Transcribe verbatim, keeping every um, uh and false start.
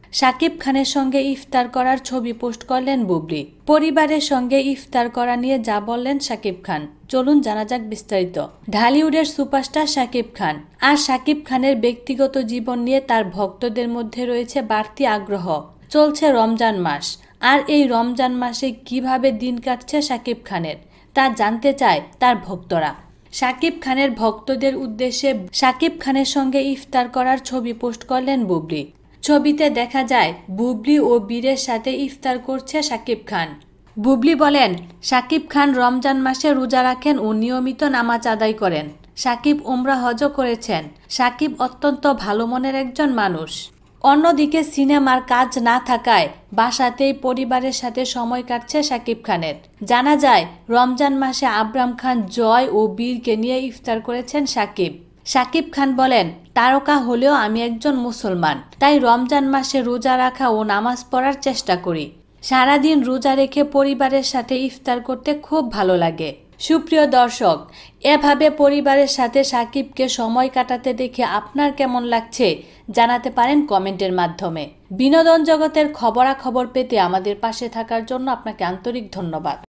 শাকিব খানের সঙ্গে ইফতার করার ছবি পোস্ট করলেন বুবলি। পরিবারের সঙ্গে ইফতার করা নিয়ে যা বললেন শাকিব খান, চলুন জানা যাক বিস্তারিত। ঢালিউডের সুপারস্টার শাকিব খান আর শাকিব খানের ব্যক্তিগত জীবন নিয়ে তার ভক্তদের মধ্যে রয়েছে বাড়তি আগ্রহ। চলছে রমজান মাস, আর এই রমজান মাসে কিভাবে দিন কাটছে শাকিব খানের তা জানতে চায় তার ভক্তরা। শাকিব খানের ভক্তদের উদ্দেশ্যে শাকিব খানের সঙ্গে ইফতার করার ছবি পোস্ট করলেন বুবলি। ছবিতে দেখা যায় বুবলি ও বীরের সাথে ইফতার করছে শাকিব খান। বুবলি বলেন, শাকিব খান রমজান মাসে রোজা রাখেন ও নিয়মিত নামাজ আদায় করেন। শাকিব উমরা হজও করেছেন। শাকিব অত্যন্ত ভালো মনের একজন মানুষ। অন্যদিকে সিনেমার কাজ না থাকায় বাসাতেই পরিবারের সাথে সময় কাটছে শাকিব খানের। জানা যায় রমজান মাসে আবরাম খান, জয় ও বীরকে নিয়ে ইফতার করেছেন শাকিব। শাকিব খান বলেন, তারকা হলেও আমি একজন মুসলমান, তাই রমজান মাসে রোজা রাখা ও নামাজ পড়ার চেষ্টা করি। সারাদিন রোজা রেখে পরিবারের সাথে ইফতার করতে খুব ভালো লাগে। সুপ্রিয় দর্শক, এভাবে পরিবারের সাথে শাকিবকে সময় কাটাতে দেখে আপনার কেমন লাগছে জানাতে পারেন কমেন্টের মাধ্যমে। বিনোদন জগতের খবরাখবর পেতে আমাদের পাশে থাকার জন্য আপনাকে আন্তরিক ধন্যবাদ।